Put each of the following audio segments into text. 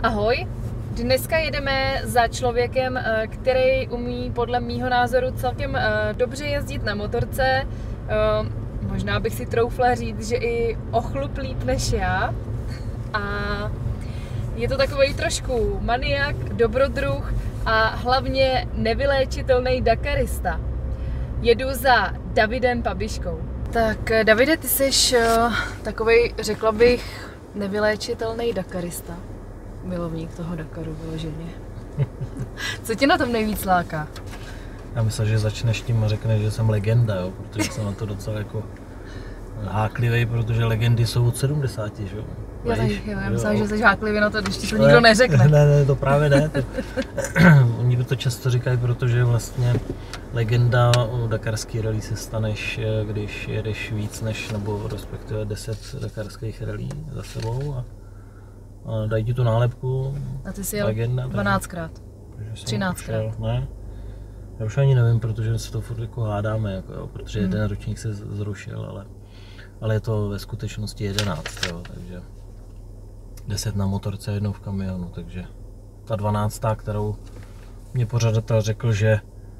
Ahoj, dneska jedeme za člověkem, který umí podle mýho názoru celkem dobře jezdit na motorce. Možná bych si troufla říct, že i o chlup líp než já. A je to takový trošku maniak, dobrodruh a hlavně nevyléčitelný dakarista. Jedu za Davidem Pabiškou. Tak Davide, ty jsi takovej, řekla bych, nevyléčitelný dakarista. Milovník toho Dakaru vyloženě. Co tě na tom nejvíc láká? Já myslím, že začneš tím a řekneš, že jsem legenda, jo? Protože jsem na to docela jako háklivý, protože legendy jsou od 70, že jo? Já myslím, že jsi háklivý na to, když ti to nikdo neřekne. Ne, to právě ne. Oni by to často říkají, protože vlastně legenda u dakarský rally se staneš, když jedeš víc než, nebo respektive 10 dakarských rally za sebou a dají ti tu nálepku. A ty jsi jel 12krát, 13krát. Ne? Já už ani nevím, protože se to furt jako hádáme, jako, jo, protože jeden ročník se zrušil, ale je to ve skutečnosti 11, jo, takže 10 na motorce, jednou v kamionu, takže ta 12, kterou mě pořadatel řekl, že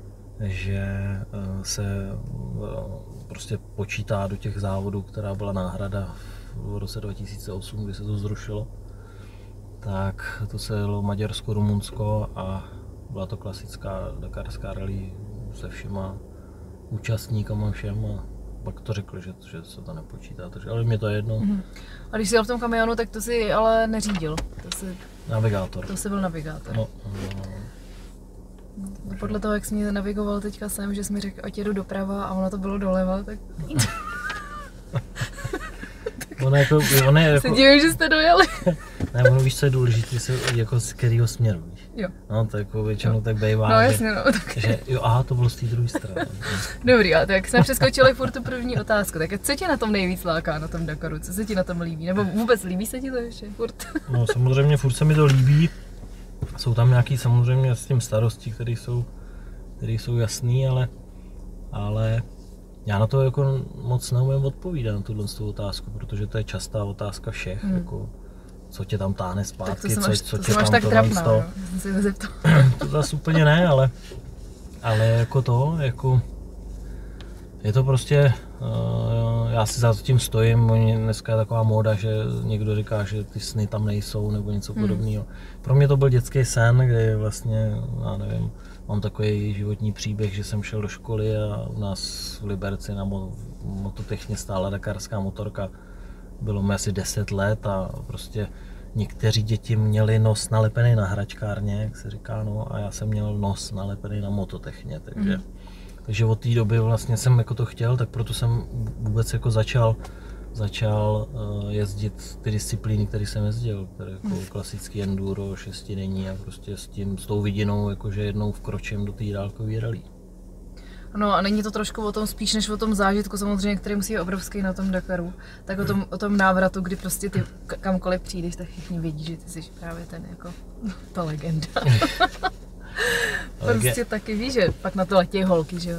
se prostě počítá do těch závodů, která byla náhrada v roce 2008, kdy se to zrušilo, tak to se jelo Maďarsko, Rumunsko a byla to klasická dakarská rally se všema účastníkama všem a pak to řekl, že se to nepočítá, takže, ale mě to je jedno. A když jsi jel v tom kamionu, tak to si ale neřídil? Navigátor. To jsi byl navigátor. No. Podle toho, jak jsi mě navigoval teďka sem, že jsi mi řekl, ať jedu doprava a ono to bylo doleva, tak... Ono je jako... Se divím, že jste dojeli. Ne, ono víš, co je důležité, jako z kterého směru, víš? Jo. No, to jako většinou tak bývá, no, jasně, no, tak. Že jo, aha, to bylo z té druhé strany. Dobrý, ale tak jsme přeskočili furt tu první otázku, tak co tě na tom nejvíc láká na tom Dakaru, co se ti na tom líbí, nebo vůbec líbí se ti to ještě furt? No, samozřejmě furt se mi to líbí, jsou tam nějaký samozřejmě s tím starosti, které jsou jasný, ale já na to jako moc neumím odpovídat na tuhle otázku, protože to je častá otázka všech, jako co tě tam táhne zpátky, co tě tam tak to trapná, to. Jsem si nezeptal. To zase úplně ne, ale jako je to prostě, já si za tím stojím, dneska je taková móda, že někdo říká, že ty sny tam nejsou nebo něco podobného. Pro mě to byl dětský sen, kde vlastně, já nevím, mám takový životní příběh, že jsem šel do školy a u nás v Liberci na mototechně stála dakarská motorka. Bylo mi asi 10 let a prostě někteří děti měli nos nalepený na hračkárně, jak se říká, no, a já jsem měl nos nalepený na mototechně, takže od té doby vlastně jsem jako to chtěl, tak proto jsem vůbec jako začal jezdit ty disciplíny, které jsem jezdil, které jako klasický enduro, šestidenní a prostě s tou vidinou, jakože jednou vkročím do té dálkové rally. No a není to trošku o tom spíš než o tom zážitku samozřejmě, který musí být obrovský na tom Dakaru, tak o tom návratu, kdy prostě ty kamkoliv přijdeš, tak všichni vědí, že ty jsi právě ten jako ta legenda. Prostě taky víš, že pak na to letějí holky, že jo.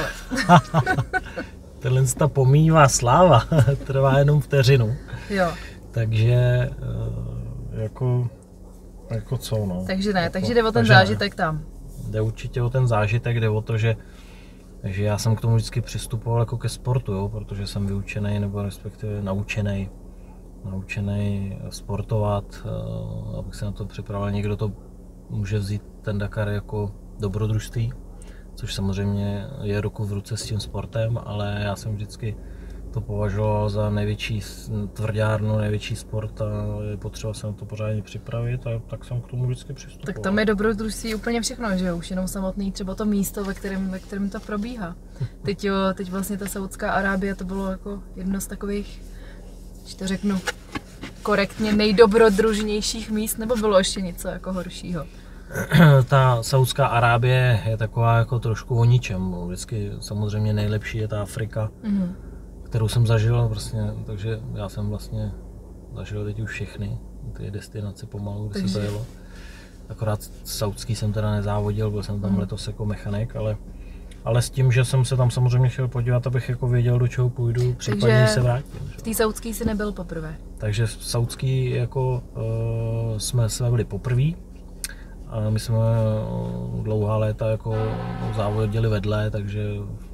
Tenhle ta pomíjivá sláva trvá jenom vteřinu. Jo. Takže jako co, no. Takže ne, takže jde o ten zážitek tam. Jde určitě o ten zážitek, jde o to, že já jsem k tomu vždycky přistupoval jako ke sportu, jo, protože jsem vyučený, nebo respektive naučený sportovat, abych se na to připravil. Někdo to může vzít ten Dakar jako dobrodružství, což samozřejmě je ruku v ruce s tím sportem, ale já jsem vždycky to považoval za největší tvrdárnu, největší sport a je potřeba se na to pořádně připravit a tak jsem k tomu vždycky přistupoval. Tak tam je dobrodružství úplně všechno, že jo? Už jenom samotný třeba to místo, ve kterém to probíhá. Teď vlastně ta Saudská Arábie, to bylo jako jedno z takových, když to řeknu korektně, nejdobrodružnějších míst, nebo bylo ještě něco jako horšího? Ta Saudská Arábie je taková jako trošku o ničem. Vždycky samozřejmě nejlepší je ta Afrika, kterou jsem zažil, vlastně, takže já jsem vlastně zažil teď už všechny ty destinace pomalu, kde se to jelo. Akorát saudský jsem teda nezávodil, byl jsem tam letos jako mechanik, ale s tím, že jsem se tam samozřejmě chtěl podívat, abych jako věděl, do čeho půjdu, případně se vrátím. V té saudské si nebyl poprvé. Takže v saudský jako jsme byli poprvé. A my jsme dlouhá léta jako závodili vedle, takže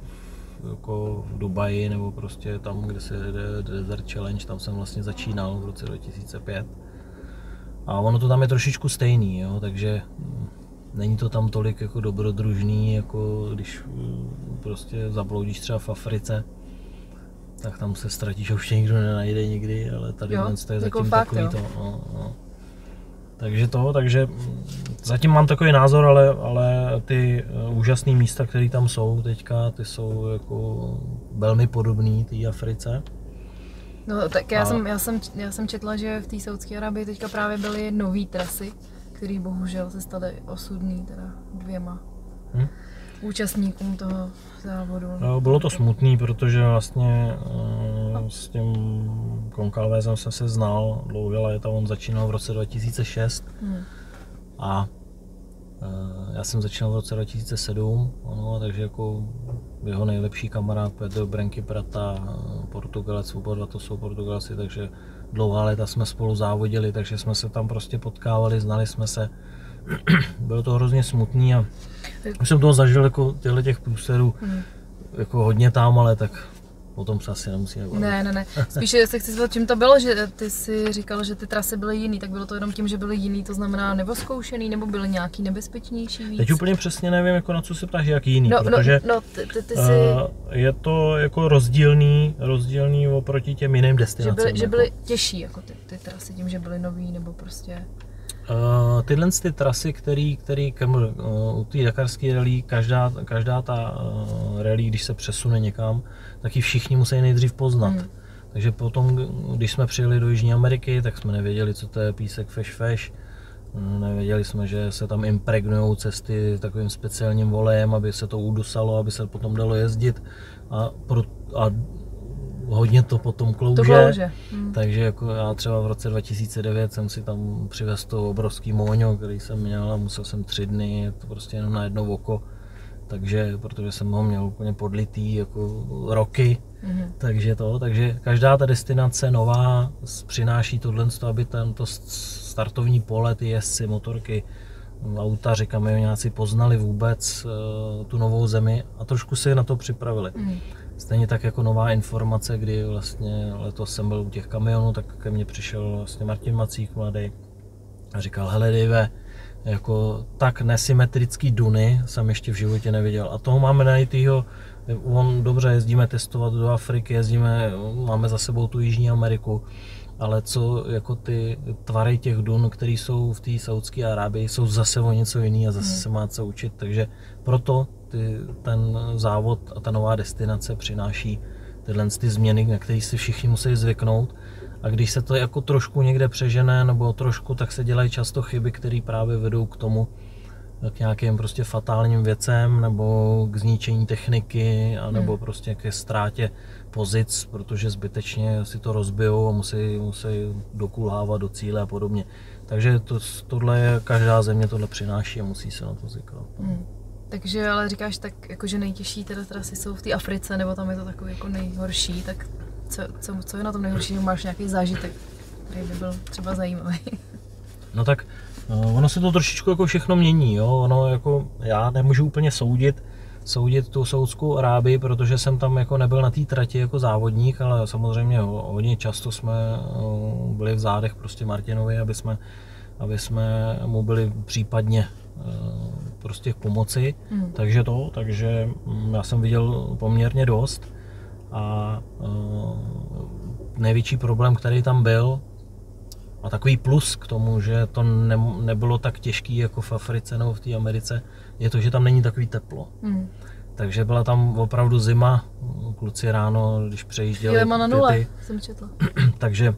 jako v Dubaji nebo prostě tam, kde se jede Desert Challenge, tam jsem vlastně začínal v roce 2005. A ono to tam je trošičku stejný, jo, takže není to tam tolik jako dobrodružný, jako když prostě zabloudíš třeba v Africe, tak tam se ztratíš a už tě nikdo nenajde nikdy, ale tady jo, to je jako zatím fakt, takový to. No. Takže zatím mám takový názor, ale ty úžasné místa, které tam jsou teďka, ty jsou jako velmi podobné té Africe. No tak já jsem četla, že v té Saudské Arábii teďka právě byly nový trasy, které bohužel se staly osudný, teda 2 účastníkům toho závodu. No, bylo to smutný, protože vlastně s tím Goncalvesem jsem se znal dlouhé léta, on začínal v roce 2006 a já jsem začínal v roce 2007, takže jako jeho nejlepší kamarád Pedro Branqui Prata, Portugalec, oba dva to jsou Portugalci, takže dlouhá léta jsme spolu závodili, takže jsme se tam prostě potkávali, znali jsme se. Bylo to hrozně smutný a už jsem toho zažil jako těch průserů jako hodně tam, ale tak o tom se asi nemusíme bavit. Ne. Spíše se chci zvat, čím to bylo, že ty si říkal, že ty trasy byly jiný, tak bylo to jenom tím, že byly jiný, to znamená nevyzkoušený, nebo byly nějaký nebezpečnější víc? Teď úplně přesně nevím, jako na co se ptáš, jak jiný, protože ty si... je to jako rozdílný oproti těm jiným destinacím. Že byly těžší jako ty trasy tím, že byly nový, nebo prostě... Tyhle ty trasy, který u té dakarské rally, každá ta rally, když se přesune někam, tak ji všichni musí nejdřív poznat. Takže potom, když jsme přijeli do Jižní Ameriky, tak jsme nevěděli, co to je písek feš. Nevěděli jsme, že se tam impregnujou cesty takovým speciálním volejem, aby se to udusalo, aby se potom dalo jezdit. A hodně to potom klouže. Takže jako já třeba v roce 2009 jsem si tam přivez to obrovský móňo, který jsem měl a musel jsem 3 dny, to prostě jenom na jedno oko. Takže, protože jsem ho měl úplně podlitý jako roky. Takže každá ta destinace nová přináší tohle, aby to startovní pole, ty jezdci, motorky, autaři, kamionáci poznali vůbec tu novou zemi a trošku se na to připravili. Stejně tak jako nová informace, kdy vlastně letos jsem byl u těch kamionů, tak ke mně přišel vlastně Martin Macík mladý a říkal, hele Dave, jako tak nesymetrický duny jsem ještě v životě neviděl a toho máme najítýho, dobře jezdíme testovat do Afriky, máme za sebou tu Jižní Ameriku, ale co jako ty tvary těch dun, které jsou v té Saudské Arábii, jsou zase o něco jiný a zase se má co učit, takže proto ten závod a ta nová destinace přináší tyhle změny, na které si všichni musí zvyknout. A když se to jako trošku někde přežene nebo trošku, tak se dělají často chyby, které právě vedou k tomu, k nějakým prostě fatálním věcem nebo k zničení techniky a nebo prostě ke ztrátě pozic, protože zbytečně si to rozbijou a musí dokulhávat do cíle a podobně. Takže tohle je, každá země tohle přináší a musí se na to zvyknout. Takže ale říkáš tak, jako, že nejtěžší teda trasy jsou v té Africe, nebo tam je to takový jako nejhorší, tak co je na tom nejhorší, máš nějaký zážitek, který by byl třeba zajímavý? No tak ono se to trošičku jako všechno mění, jo? Ono jako já nemůžu úplně soudit tu Saudskou Arábii, protože jsem tam jako nebyl na té trati jako závodník, ale samozřejmě hodně často jsme byli v zádech prostě Martinovi, aby jsme mu byli případně prostě k pomoci, takže já jsem viděl poměrně dost a největší problém, který tam byl a takový plus k tomu, že to nebylo tak těžký jako v Africe nebo v té Americe, je to, že tam není takový teplo. Takže byla tam opravdu zima, kluci ráno, když přejížděli na nule, jsem četla. Takže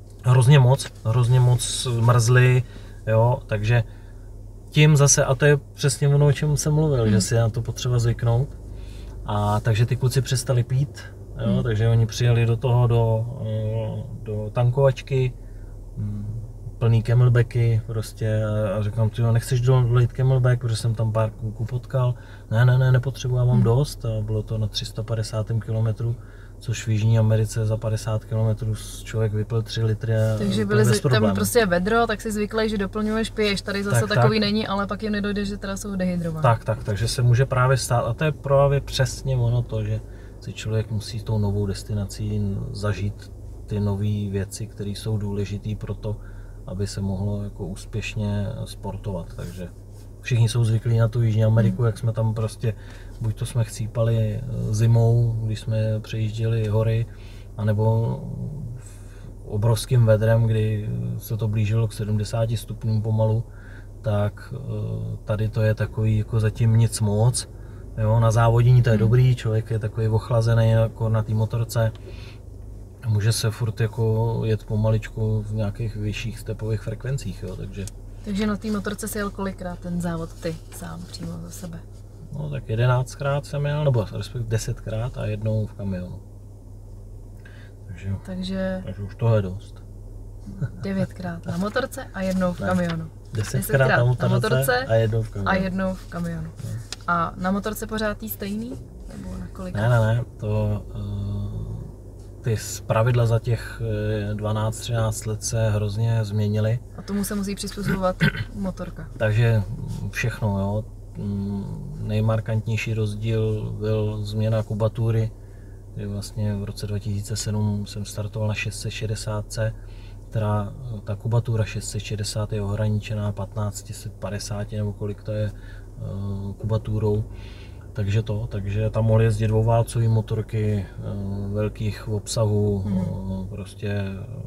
hrozně moc mrzli, jo, takže tím zase, a to je přesně ono, o čem jsem mluvil, že si na to potřeba zvyknout. A takže ty kluci přestali pít, jo, takže oni přijeli do toho do tankovačky, plný camelbacky prostě a říkám, ty nechceš dolejt camelback, protože jsem tam pár kluků potkal. Ne, nepotřebuji, já mám dost a bylo to na 350 km, což v Jižní Americe za 50 km člověk vypil 3 litry a takže byly tam prostě vedro, tak si zvyklý, že doplňuješ, piješ, tady zase takový není, ale pak jim nedojde, že teda jsou dehydrované. Takže se může právě stát, a to je právě přesně ono to, že si člověk musí tou novou destinací zažít ty nové věci, které jsou důležité pro to, aby se mohlo jako úspěšně sportovat. Takže všichni jsou zvyklí na tu Jižní Ameriku, jak jsme tam prostě, buď to jsme chcípali zimou, když jsme přejížděli hory, anebo obrovským vedrem, kdy se to blížilo k 70 stupňům pomalu, tak tady to je takový jako zatím nic moc. Jo, na závodění to je dobrý, člověk je takový ochlazený jako na té motorce. Může se furt jako jet pomaličku v nějakých vyšších stepových frekvencích, jo, Takže na té motorce si jel kolikrát ten závod ty sám přímo za sebe? No tak 11krát jsem jel, nebo respektive 10krát a jednou v kamionu. Takže už toho je dost. 9krát na motorce a jednou v kamionu. 10krát na motorce a jednou v kamionu. A jednou v kamionu. No. A na motorce pořád tý stejný? Nebo na kolikrát? Ne, to ty pravidla za těch 12-13 let se hrozně změnily. A tomu se musí přizpůsobovat motorka. Takže všechno, jo. Nejmarkantnější rozdíl byl změna kubatury, kdy vlastně v roce 2007 jsem startoval na 660C, která ta kubatura 660 je ohraničená 1550 nebo kolik to je kubaturou. Takže tam mohly jezdit dvouválcové motorky velkých obsahů, prostě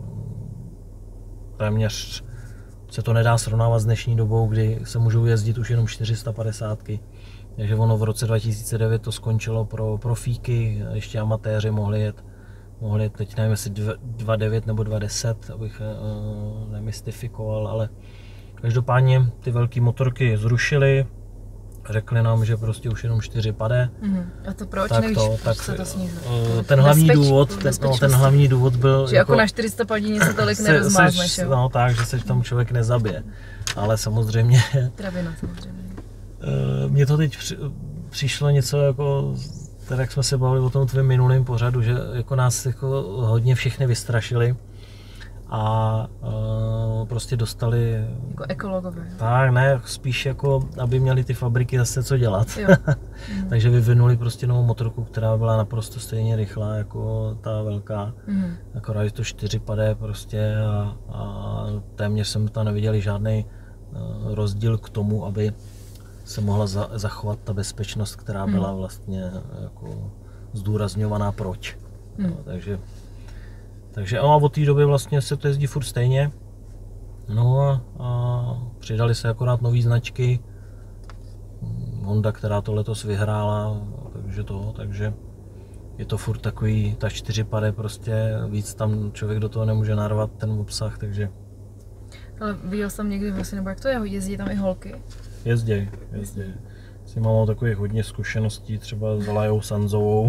téměř se to nedá srovnávat s dnešní dobou, kdy se můžou jezdit už jenom 450. Takže ono v roce 2009 to skončilo pro profíky, ještě amatéři mohli jet, teď nevím jestli 2.9 nebo 2.10, abych nemystifikoval, ale každopádně ty velké motorky zrušili. Řekli nám, že prostě už jenom 4 pade. A to proč? Tak nevíš, tak se to snížilo? Ten hlavní důvod byl... Že jako na 400 padí se tolik nerozmázneš, jo? No tak, že se tam člověk nezabije. Ale samozřejmě... Travina samozřejmě. Mně to teď přišlo něco jako... Tak jak jsme se bavili o tom tvém minulém pořadu, že jako nás jako hodně všechny vystrašili. A prostě dostali... Jako ekologové. Tak, ne, spíš jako, aby měli ty fabriky zase co dělat. Takže vyvinuli prostě novou motorku, která byla naprosto stejně rychlá jako ta velká. Akorát, že to 4 padé prostě a téměř jsem tam neviděli žádný rozdíl k tomu, aby se mohla zachovat ta bezpečnost, která byla vlastně jako zdůrazňovaná proč. No, takže a od té doby vlastně se to jezdí furt stejně. No a přidali se akorát nové značky. Honda, která to letos vyhrála, takže je to furt takový, ta 4 pade prostě, víc tam člověk do toho nemůže narvat ten obsah, takže... Ale viděl jsem někdy vlastně, nebo jak to je, jezdí tam i holky? Jezdí. S nima mám takových hodně zkušeností, třeba s Lajou Sanzovou.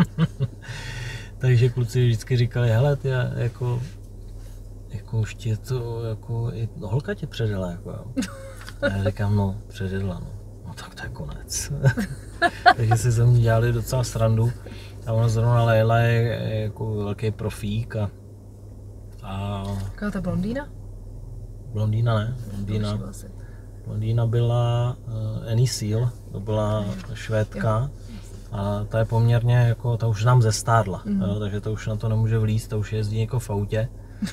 Takže kluci vždycky říkali, hele, ty jako už tě to, jako, i holka tě předjela, jako jo. A já říkám, no, předjedla, no tak to je konec. Takže si ze mě dělali docela srandu. A ona zrovna Leila je jako velký profík a... Jaká ta blondýna? Blondýna ne, blondýna byla Annie Seal, to byla Švédka. A ta je poměrně jako, ta už nám zestárla, jo, takže to už na to nemůže vlízt, ta už jezdí jako v autě.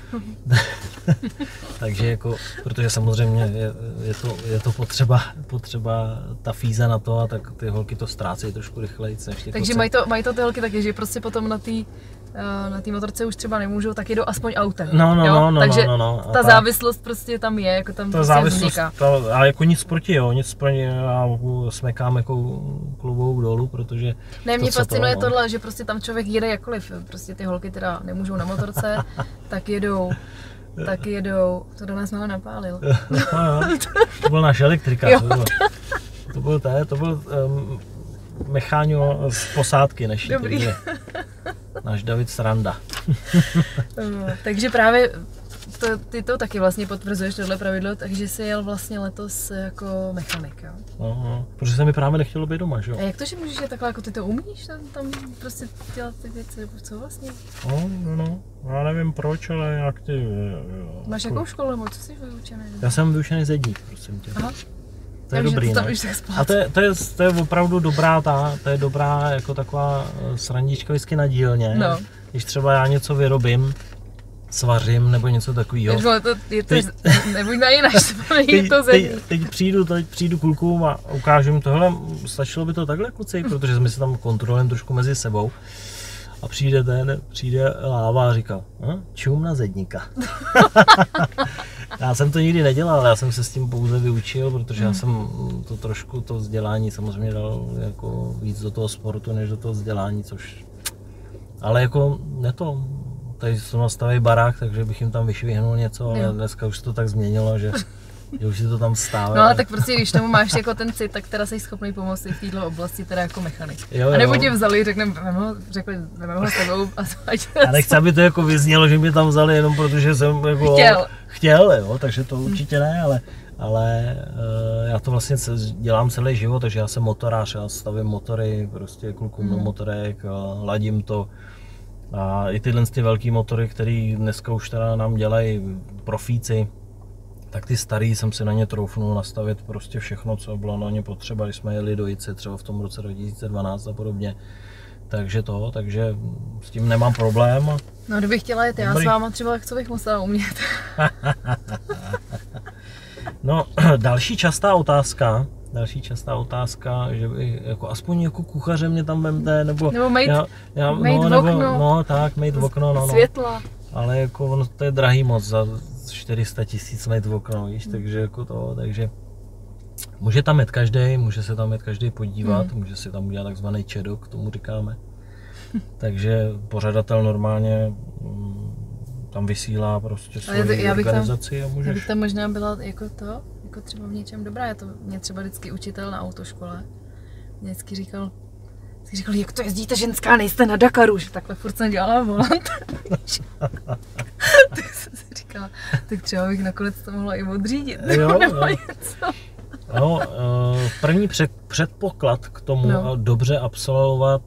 Takže jako, protože samozřejmě je to potřeba ta fíza na to a tak ty holky to ztrácejí trošku rychleji než ty takže mají to ty holky taky, že prostě potom na té motorce už třeba nemůžou, tak jedou aspoň autem. Takže ta závislost prostě tam je, jako tam prostě vzniká. Ale jako nic proti, já smekám jako klobouk dolů, protože... Ne, mě fascinuje tohle, že prostě tam člověk jede jakkoliv, prostě ty holky teda nemůžou na motorce, tak jedou, to do nás málo napálil. To byl náš elektrika, to byl Mecháňo z posádky naší, náš David Sranda. Takže právě ty to taky vlastně potvrzuješ, tohle pravidlo, takže jsi jel vlastně letos jako mechanik, jo? No, protože se mi právě nechtělo být doma, že jo? A jak to, že můžeš je takhle, jako ty to umíš tam prostě dělat ty věci, nebo co vlastně? No, já nevím proč, ale jak ty... Máš jakou školu, nebo co jsi vyučený? Já jsem vyučený zedník, prosím tě. Aha. To je dobrý, ne? A to je opravdu dobrá to je dobrá jako taková srandička vždycky na dílně. No. Když třeba já něco vyrobím, svařím nebo něco takového. Nebuď na jinak, je to zedník. Teď přijdu klukům a ukážu jim tohle, stačilo by to takhle, kluci, protože my se tam kontrolujeme trošku mezi sebou. A přijde Láva a říká, čum na zedníka. Já jsem to nikdy nedělal, já jsem se s tím pouze vyučil, protože já jsem to vzdělání samozřejmě dal jako víc do toho sportu, než do toho vzdělání, což... Ale jako tady jsou nastaví barák, takže bych jim tam vyšvihnul něco, ale dneska už se to tak změnilo, že už si to tam stává. No ale tak prostě, když tomu máš jako ten cit, tak teda jsi schopný pomoct i v této oblasti, teda jako mechanik. Jo. A nebo tě vzali, vememe ho s tebou a já nechci, aby to jako vyznělo, že mě tam vzali jenom protože jsem jako chtěl, jo, takže to určitě ne, ale já to vlastně dělám celý život, takže já jsem motorář, já stavím motory, prostě klukům do motorek, ladím to. A i tyhle velký motory, které dneska už teda nám dělají profíci, tak ty starý jsem si na ně troufnul nastavit prostě všechno, co bylo na ně potřeba, když jsme jeli do Jice třeba v tom roce 2012 a podobně. Takže s tím nemám problém. No kdybych chtěla jet já s váma třeba, co bych musela umět. No, další častá otázka, že by jako aspoň jako kuchaře mě tam vemte, nebo mejt okno. No tak, mejt okno, no. Světla. Ale jako to je drahý moc za 400 000 mejt okno, víš, takže jako takže může se tam jet každý podívat, může si tam udělat takzvaný čedok, tomu říkáme. Takže pořadatel normálně tam vysílá prostě svoji organizaci a můžeš... Já bych tam možná byla jako třeba v něčem dobrá, mě třeba vždycky učitel na autoškole mě vždycky říkal, jak to jezdíte ženská, nejste na Dakaru, že takhle furt jsem dělala volant. Tak jsem si říkala, tak třeba bych nakonec to mohla i odřídit, nebo něco. No, první předpoklad k tomu dobře absolvovat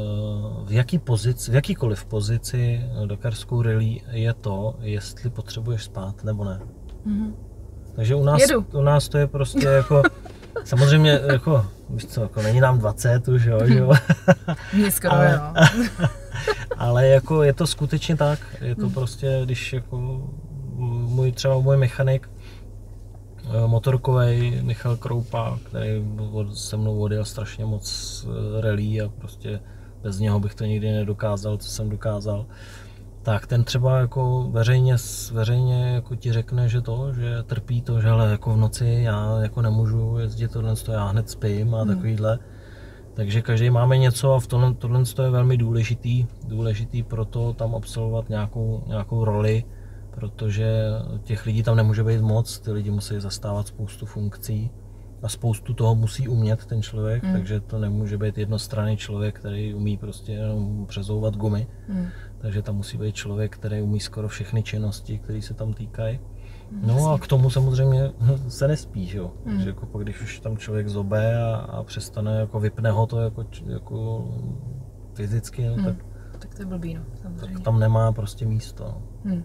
v jakýkoliv pozici dakarskou rally je to, jestli potřebuješ spát nebo ne. Mm-hmm. Takže u nás to je prostě jako, samozřejmě jako, víš co, jako není nám 20 už, jo. Mně skoro, jo. Ale jako je to skutečně tak, je to prostě, když jako můj mechanik, motorkovej Michal Kroupa, který se mnou odjel strašně moc rally a prostě bez něho bych to nikdy nedokázal, co jsem dokázal. Tak ten třeba jako veřejně jako ti řekne, že trpí to, že ale jako v noci já jako nemůžu jezdit tohle, já hned spím a takovýhle. Takže každý máme něco a v tohle je velmi důležitý proto tam absolvovat nějakou roli, protože těch lidí tam nemůže být moc, ty lidi musí zastávat spoustu funkcí a spoustu toho musí umět ten člověk, takže to nemůže být jednostranný člověk, který umí prostě jenom přezouvat gumy. Takže tam musí být člověk, který umí skoro všechny činnosti, které se tam týkají. No a k tomu samozřejmě se nespí, jo. Takže jako pak, když už tam člověk zobe a přestane, jako vypne ho to jako fyzicky, no, tak to je blbý, no, samozřejmě. Tak tam nemá prostě místo.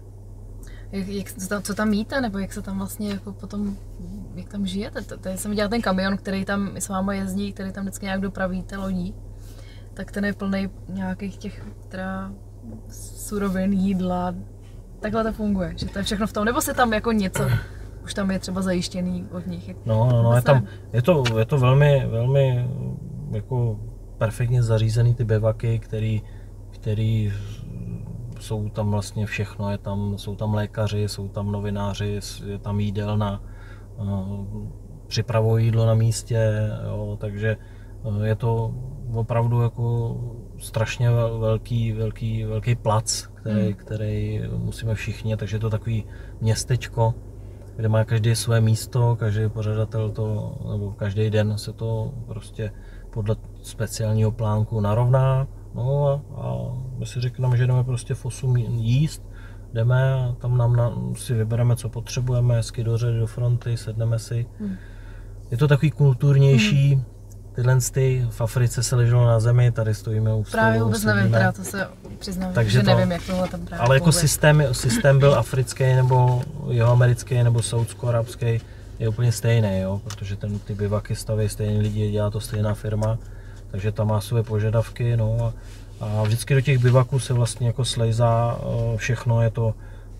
Co tam jíte, nebo jak se tam vlastně jako potom, jak tam žijete? Tady jsem viděla ten kamion, který tam s váma jezdí, který tam vždycky nějak dopravíte lodí, tak ten je plný nějakých těch teda surovin, jídla, takhle to funguje, že to je všechno v tom, nebo se tam jako něco, už tam je třeba zajištěný od nich? No, je to velmi jako perfektně zařízený ty bivaky, který jsou tam vlastně všechno, jsou tam lékaři, jsou tam novináři, je tam jídelna, připravují jídlo na místě, jo, takže je to opravdu jako strašně velký plac, který musíme všichni, takže je to takový městečko, kde má každý své místo, každý pořadatel nebo každý den se to prostě podle speciálního plánku narovná. No a my si řekneme, že jdeme prostě v 8 jíst jdeme a tam si vybereme, co potřebujeme, hezky do řady, do fronty, sedneme si. Je to takový kulturnější, tyhle v Africe se leželo na zemi, tady stojíme u stolu. Právě vůbec nevím, teda to se přiznám, že nevím, jak tohle tam právě ale jako systém byl africký, nebo jihoamerický, nebo saúdsko-arabský, je úplně stejný, jo? Protože ty bivaky staví stejný lidi, dělá to stejná firma, takže tam má své požadavky, no a vždycky do těch bivaků se vlastně jako slejzá všechno, je to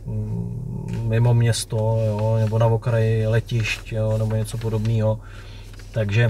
mimo město, jo? Nebo na okraji letišť, jo? Nebo něco podobného, takže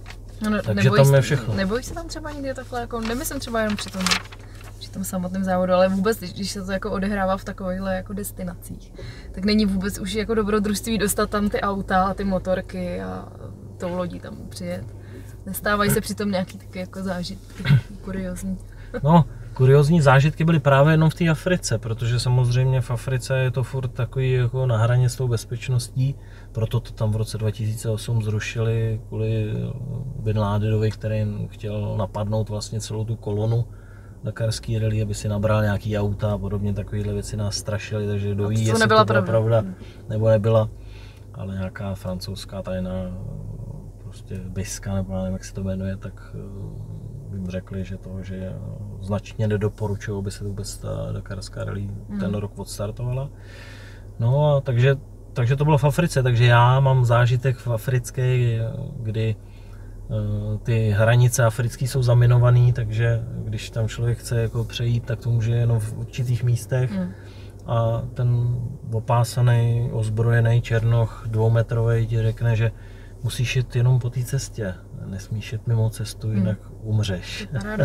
tam je všechno. Nebojíš se tam třeba někde takhle, jako nemyslím třeba jenom při tom samotném závodu, ale vůbec, když se to jako odehrává v takovýchhle jako destinacích, tak není vůbec už jako dobrodružství dostat tam ty auta a ty motorky a tou lodí tam přijet. Nestávají se přitom nějaký taky jako zážitky kuriózní. No, kuriózní zážitky byly právě jenom v té Africe, protože samozřejmě v Africe je to furt takový jako na hraně s tou bezpečností, proto to tam v roce 2008 zrušili kvůli Bin Ladedovi, který chtěl napadnout vlastně celou tu kolonu dakarský rally, aby si nabral nějaký auta a podobně, takovéhle věci nás strašily, takže kdo ví, jestli to byla pravda nebo nebyla, ale nějaká francouzská tajná prostě biska, nebo nevím, jak se to jmenuje, tak jim řekli, že značně nedoporučují, aby se vůbec ta dakarská rally ten rok odstartovala. No a takže to bylo v Africe, takže já mám zážitek v africké, kdy ty hranice africké jsou zaminované, takže když tam člověk chce jako přejít, tak to může jenom v určitých místech. A ten opásaný, ozbrojený černoch 2metrový ti řekne, že musíš jít jenom po té cestě, nesmíš jít mimo cestu, jinak umřeš.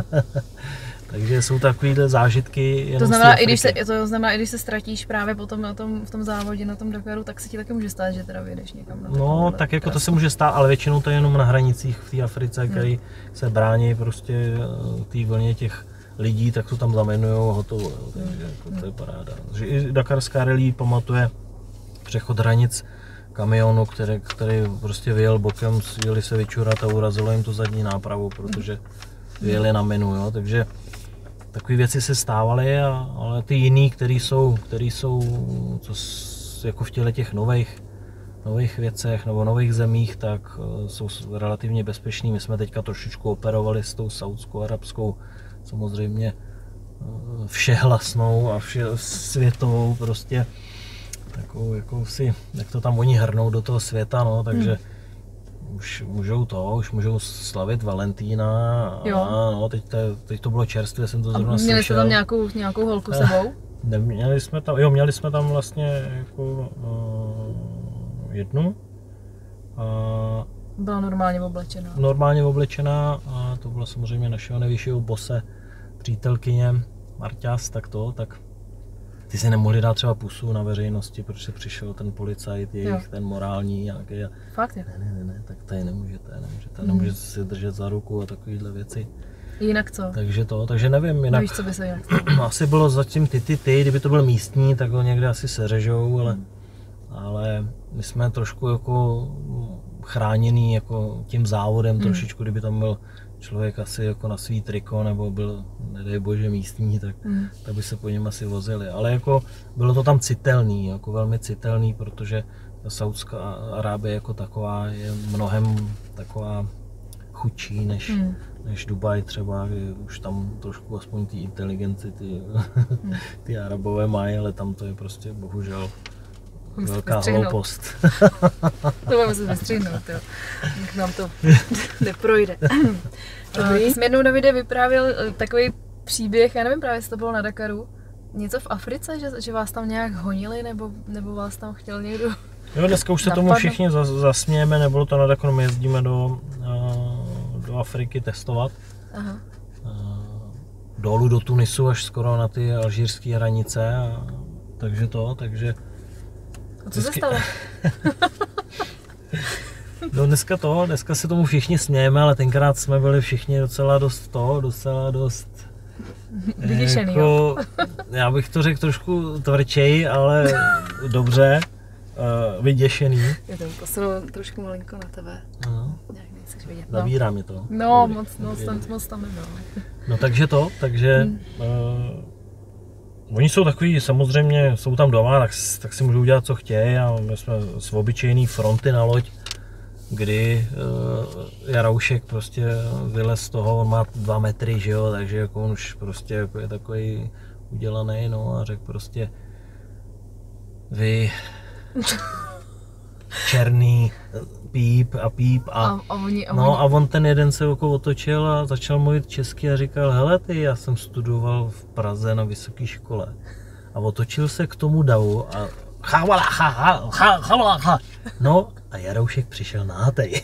Takže jsou takovýhle zážitky. To znamená, i když se ztratíš právě potom v tom závodě, na tom Dakaru, tak se ti taky může stát, že teda vyjedeš někam na no, tak jako to se může stát, ale většinou to je jenom na hranicích v té Africe, který se brání prostě té vlně těch lidí, tak to tam zamenujou a hotovo. Takže jako to je paráda. Že i dakarská rally pamatuje přechod hranic kamionu, který prostě vyjel bokem, jeli se vyčurat a urazilo jim to zadní nápravu, protože vyjeli na minu, jo, takže takové věci se stávaly, ale ty jiný, které jsou jako v těch nových věcech nebo nových zemích, tak jsou relativně bezpečný. My jsme teďka trošičku operovali s tou saúdsko-arabskou, samozřejmě všehlasnou a světovou prostě takovou jako jak to tam oni hrnou do toho světa, no, takže už můžou slavit Valentína a no, teď to bylo čerstvé, jsem to zrovna slyšel. Měli jste tam nějakou holku sebou? Měli jsme tam vlastně jako jednu. Byla normálně oblečená. Normálně oblečená a to byla samozřejmě našeho nejvyššího bose, přítelkyně Marťas, tak ty si nemohli dát třeba pusu na veřejnosti, protože přišel ten policajt, ten morální nějaký. Fakt je? Ne, tak tady nemůžete si držet za ruku a takovýhle věci. Jinak co? Takže nevím, jinak. Víš, co by se jinak asi bylo zatím ty, kdyby to byl místní, tak ho někde asi seřežou, ale my jsme trošku jako chráněný jako tím závodem trošičku, kdyby tam byl člověk asi jako na svý triko, nebo byl, nedej bože, místní, tak by se po něm asi vozili. Ale jako bylo to tam citelný, jako velmi citelný, protože ta Saúdská Arábie jako taková je mnohem taková chudší než Dubaj třeba, kde už tam trošku aspoň ty inteligenci ty Arabové mají, ale tam to je prostě bohužel velká hloupost. To budeme se vystřihnout, jo. Nám to neprojde. Jsem jednou, Davide, vyprávěl takový příběh, já nevím právě, jestli to bylo na Dakaru, něco v Africe, že vás tam nějak honili, nebo vás tam chtěl někdo jo, dneska už se tomu všichni zasmějeme, nebylo to na Dakaru, my jezdíme do Afriky testovat. Aha. Dolů do Tunisu až skoro na ty alžírské hranice, takže a co se stalo? No dneska se tomu všichni smějeme, ale tenkrát jsme byli všichni docela dost vyděšený, jako, já bych to řekl trošku tvrdšej, ale dobře, vyděšený. Je to posunulo trošku malinko na tebe. Aha. Nějak nechceš vidět. Nabírá mi to. Moc tam nebylo. No takže Oni jsou takový, samozřejmě jsou tam doma, tak si můžou dělat, co chtějí, a my jsme z obyčejný fronty na loď, kdy Jaroušek prostě vylez z toho, on má 2 metry, že jo, takže jako on už prostě jako je takový udělaný, no, a řekl prostě vy černý píp a no a on ten jeden se jako otočil a začal mluvit česky a říkal, hele ty, já jsem studoval v Praze na vysoké škole, a otočil se k tomu davu a no a Jaroušek přišel nahátej,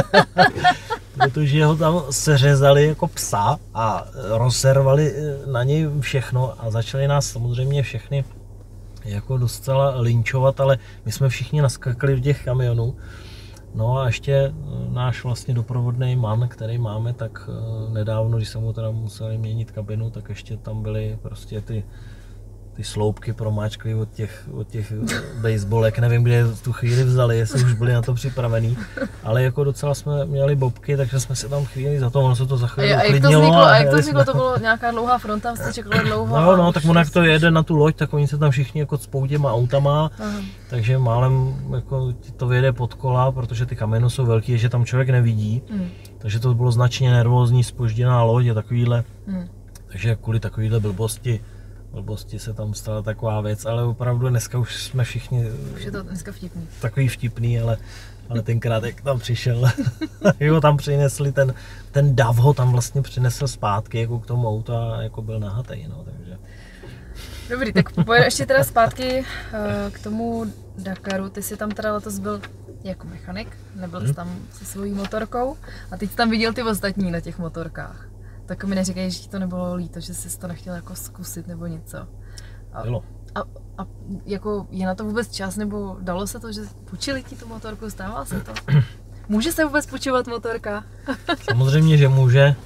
protože ho tam seřezali jako psa a rozervali na něj všechno a začali nás samozřejmě všechny jako docela linčovat, ale my jsme všichni naskakali v těch kamionů. No a ještě náš vlastně doprovodný man, který máme, tak nedávno, když jsme mu teda museli měnit kabinu, tak ještě tam byly prostě ty sloupky promáčkly od těch baseballek, nevím, kde je v tu chvíli vzali, jestli už byli na to připravený, ale jako docela jsme měli bobky, takže jsme se tam chvíli za to, ono se to za chvíli uklidnilo. A jak to vzniklo, to bylo nějaká dlouhá fronta, jste čekali dlouho? No, tak ono jak to jede na tu loď, tak oni se tam všichni jako cpou těma autama, takže málem jako to vyjede pod kola, protože ty kameny jsou velký, že tam člověk nevidí, takže to bylo značně nervózní, zpožděná loď a takovýhle, takže kvůli takovýhle blbosti se tam stala taková věc, ale opravdu dneska už jsme všichni už je to dneska vtipný. Takový vtipný, ale tenkrát, jak tam přišel, ho tam přinesli, ten dav ho tam vlastně přinesl zpátky jako k tomu autu a jako byl nahatej, no, takže. Dobrý, tak pojedu ještě teda zpátky k tomu Dakaru. Ty jsi tam teda letos byl jako mechanik, nebyl jsi tam se svojí motorkou a teď jsi tam viděl ty ostatní na těch motorkách. Tak mi neříkej, že ti to nebylo líto, že jsi to nechtěl jako zkusit nebo něco. Bylo. A jako je na to vůbec čas, nebo dalo se to, že půjčili ti tu motorku, stává se to? Může se vůbec půjčovat motorka? Samozřejmě, že může,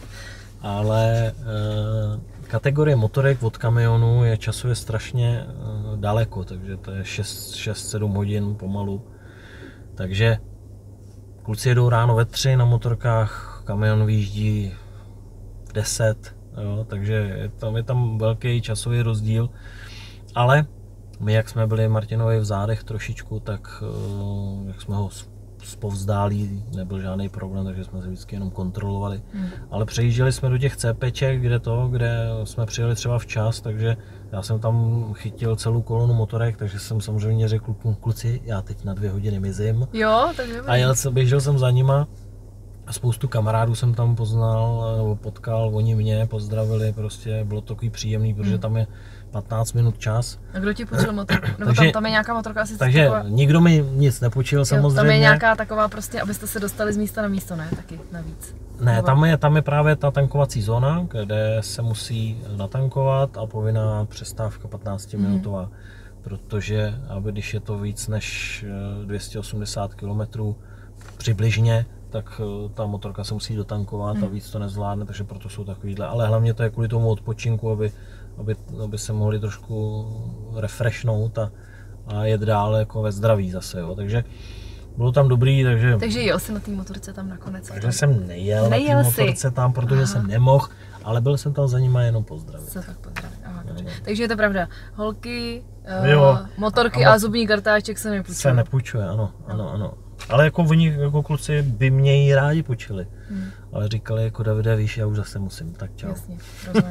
ale kategorie motorek od kamionu je časově strašně daleko, takže to je 6-7 hodin pomalu. Takže kluci jedou ráno ve 3 na motorkách, kamion vyjíždí v 10, jo, takže je tam velký časový rozdíl, ale my, jak jsme byli Martinovi v zádech trošičku, tak jak jsme ho zpovzdálí, nebyl žádný problém, takže jsme se vždycky jenom kontrolovali. Ale přejížděli jsme do těch CPček, kde jsme přijeli třeba včas, takže já jsem tam chytil celou kolonu motorek, takže jsem samozřejmě řekl kluci, já teď na 2 hodiny mizím. Jo, tak dobrý. A běžel jsem za nima. A spoustu kamarádů jsem tam poznal, nebo potkal, oni mě pozdravili, prostě bylo to takový příjemný, protože tam je 15 minut čas. A kdo ti půjčil motorku? Nebo takže, tam je nějaká motorka asi takže taková... nikdo mi nic nepůjčil, samozřejmě. Tam je nějaká taková prostě, abyste se dostali z místa na místo, ne? Taky navíc. Ne, tam je právě ta tankovací zóna, kde se musí natankovat a povinná přestávka 15 minutová. Protože když je to víc než 280 km přibližně, tak ta motorka se musí dotankovat a víc to nezvládne, takže proto jsou takovýhle. Ale hlavně to je kvůli tomu odpočinku, aby se mohli trošku refreshnout a jet dál jako ve zdraví zase, jo. Takže bylo tam dobrý, takže jel jsi na té motorce tam nakonec. Takže jsem nejel na té motorce tam, protože jsem nemohl, ale byl jsem tam za nima jenom pozdravit. Se fakt pozdravit, aha, dobře. Takže je to pravda, holky, jo, motorky a zubní kartáček se nepůjčuje. Se nepůjčuje, ano. Ale jako oni, jako kluci, by mě ji rádi půjčili. Ale říkali jako Davide, víš, já už zase musím, tak čau. Jasně, rozumím.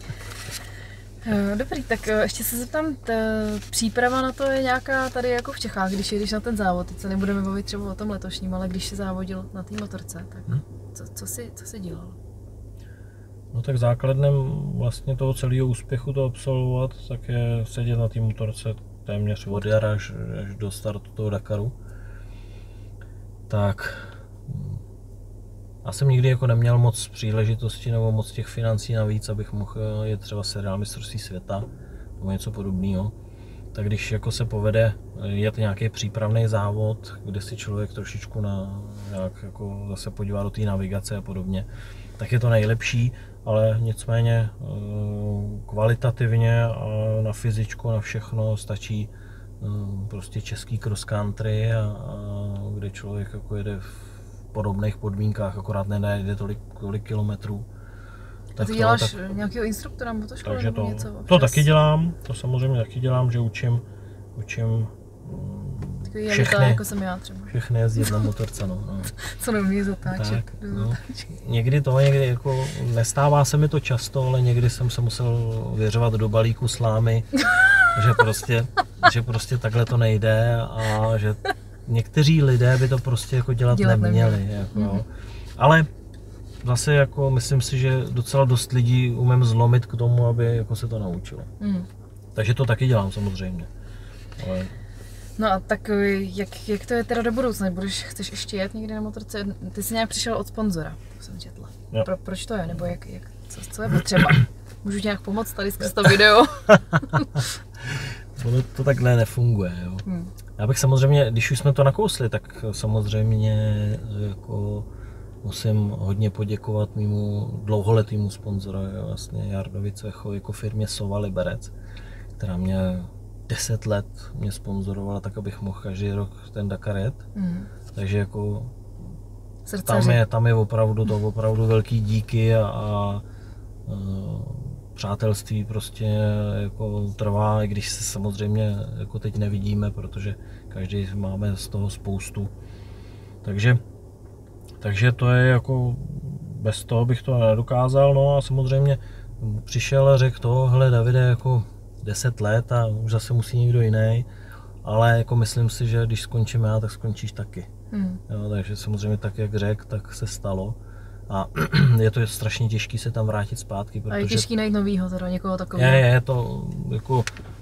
Dobrý, tak ještě se zeptám, příprava na to je nějaká tady jako v Čechách, když jedeš na ten závod, teď se nebudeme bavit třeba o tom letošním, ale když jsi závodil na té motorce, tak co jsi dělal? No tak základem vlastně toho celého úspěchu to absolvovat, tak je sedět na té motorce téměř od jara až do startu toho Dakaru. Tak já jsem nikdy jako neměl moc příležitostí nebo moc těch financí navíc, abych mohl jet třeba seriál mistrovství světa nebo něco podobného. Tak když jako se povede jet nějaký přípravný závod, kde si člověk trošičku nějak jako zase podívá do té navigace a podobně, tak je to nejlepší, ale nicméně kvalitativně a na fyzičku, na všechno stačí prostě český cross country, a kde člověk jako jede v podobných podmínkách, akorát nejde tolik kilometrů. A ty děláš nějakého instruktora motoškoly nebo něco? To taky dělám, to samozřejmě taky dělám, že učím všechny, jako jsem já třeba. Všechny jezdit na motorce, no. Co neumí zatáčet. Tak, no. Někdy jako nestává se mi to často, ale někdy jsem se musel věřovat do balíku slámy, že prostě takhle to nejde a že někteří lidé by to prostě jako dělat neměli. Jako, ale zase jako myslím si, že docela dost lidí umím zlomit k tomu, aby jako se to naučilo. Takže to taky dělám samozřejmě. Ale... No a tak jak to je teda do budoucna? Chceš ještě jet někdy na motorce? Ty jsi nějak přišel od sponzora, to jsem četla. Proč to je? Nebo co je potřeba? Můžu ti nějak pomoct tady skrz to video? To takhle nefunguje. Jo. Já bych samozřejmě, když už jsme to nakousli, tak samozřejmě jako musím hodně poděkovat mému dlouholetýmu sponzorovi, vlastně Jardovi Cvechovi, jako firmě Sova Liberec, která mě 10 let mě sponzorovala, tak abych mohl každý rok ten Dakar jet. Takže jako tam je opravdu velký díky a přátelství prostě jako trvá, i když se samozřejmě jako teď nevidíme, protože každý máme z toho spoustu. Takže to je jako, bez toho bych to nedokázal, no a samozřejmě přišel a řekl to, hele Davide, jako 10 let a už zase musí někdo jiný, ale jako myslím si, že když skončím já, tak skončíš taky. Jo, takže samozřejmě tak, jak řekl, tak se stalo. A je to strašně těžké se tam vrátit zpátky. A je těžký najít novýho, teda někoho takového? Je to jako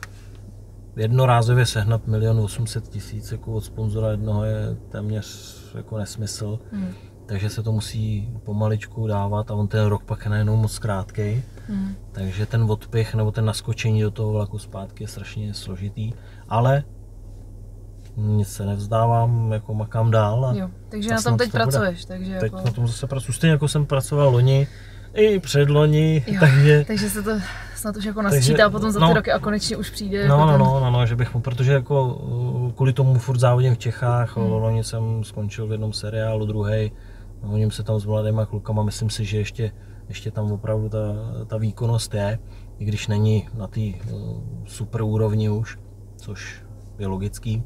jednorázově sehnat 1 800 000 jako od sponzora jednoho je téměř jako nesmysl. Takže se to musí pomaličku dávat a on ten rok pak je najednou moc krátkej. Takže ten odpich nebo ten naskočení do toho vlaku zpátky je strašně složitý. Ale nic se nevzdávám, jako makám dál. Jo, takže na tom teď pracuješ. Takže teď jako... na tom zase pracuji. Stejně jako jsem pracoval loni i předloni. Jo, takže se to snad už jako nasčítá potom za ty roky a konečně už přijde. No, že bych, protože jako kvůli tomu furt závodím v Čechách. Loni jsem skončil v jednom seriálu, druhý. Honím se tam s mladýma klukama, myslím si, že ještě tam opravdu ta výkonnost je, i když není na té super úrovni už, což je logický.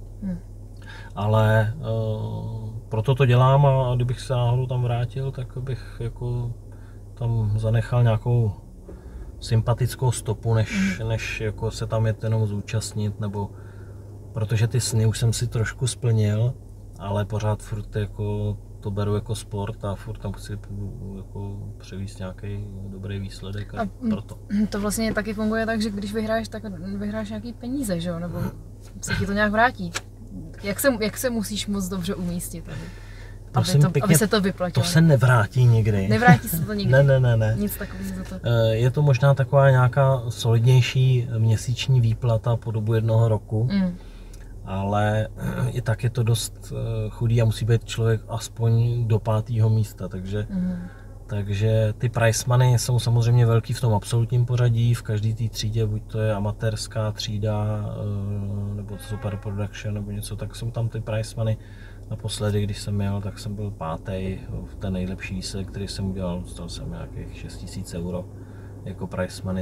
Ale proto to dělám a kdybych se náhodou tam vrátil, tak bych jako tam zanechal nějakou sympatickou stopu, než jako se tam jet jenom zúčastnit, nebo protože ty sny už jsem si trošku splnil, ale pořád furt jako to beru jako sport a furt tam chci jako převést nějaký dobrý výsledek a proto. To vlastně taky funguje tak, že když vyhráš, tak vyhráš nějaký peníze, že jo? Nebo se ti to nějak vrátí. Jak se musíš moc dobře umístit, aby se to vyplatilo? To se nevrátí nikdy. Nevrátí se to nikdy? Ne. Nic takového za to. Je to možná taková nějaká solidnější měsíční výplata po dobu 1 roku. Ale i tak je to dost chudý a musí být člověk aspoň do 5. místa, takže ty prize money jsou samozřejmě velký v tom absolutním pořadí, v každé té třídě, buď to je amatérská třída, nebo super production, nebo něco, tak jsou tam ty prize money. Naposledy, když jsem jel, tak jsem byl 5. v ten nejlepší výsledek, který jsem udělal, dostal jsem nějakých 6 000 euro jako prize money,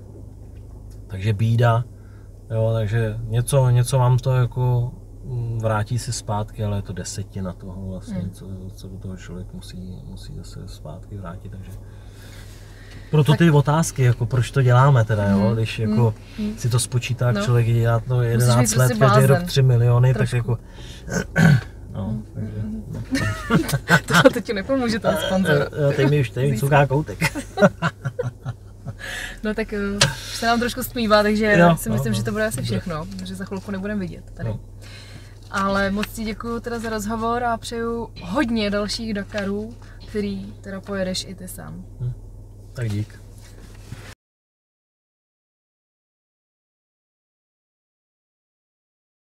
takže bída. Jo, takže něco vám to jako vrátí se zpátky, ale je to 10 na toho vlastně, co do toho člověk musí zase zpátky vrátit, takže proto ty otázky, jako proč to děláme teda, jo, když jako si to spočítá, člověk dělá to 11 let, každý rok 3 miliony, trošku. Tak jako takže to ti nepomůže ten sponzor. Teď mi cuká koutek. No tak už se nám trošku stmívá, takže si myslím, že to bude asi všechno, že za chvilku nebudeme vidět tady. Ale moc ti děkuju teda za rozhovor a přeju hodně dalších Dakarů, který teda pojedeš i ty sám. Tak dík.